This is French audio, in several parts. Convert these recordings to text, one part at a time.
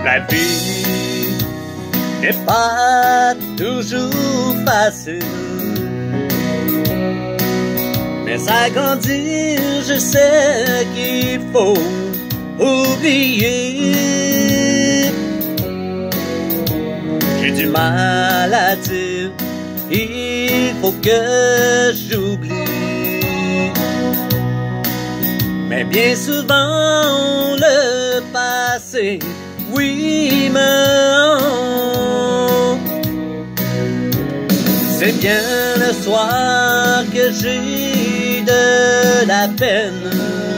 La vie n'est pas toujours facile, mais à grandir, je sais qu'il faut oublier. J'ai du mal à dire, il faut que j'oublie. Mais bien souvent le passé, oui, me hante. C'est bien le soir que j'ai de la peine,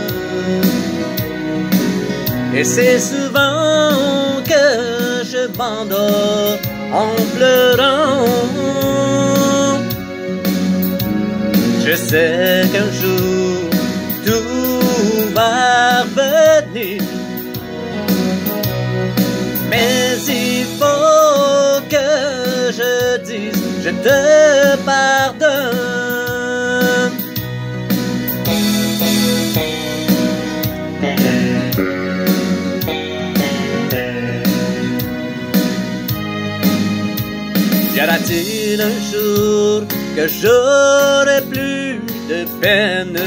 et c'est souvent que je m'endors en pleurant. Je sais qu'un jour tout va revenir, mais il faut que je dise je te pardonne. Y aura-t-il un jour que j'aurai plus de peine?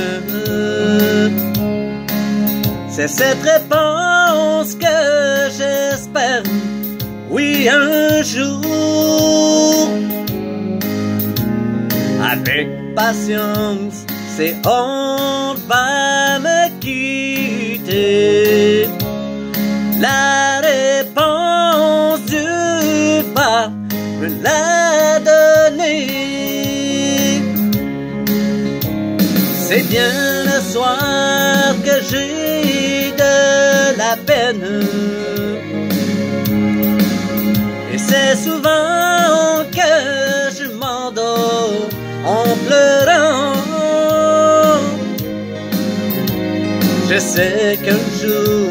C'est cette réponse que j'espère, oui, un jour. Avec patience, c'est on va me quitter. La réponse, Dieu va me la donner. C'est bien le soir que j'ai de la peine, et c'est souvent que je m'endors en pleurant. Je sais qu'un jour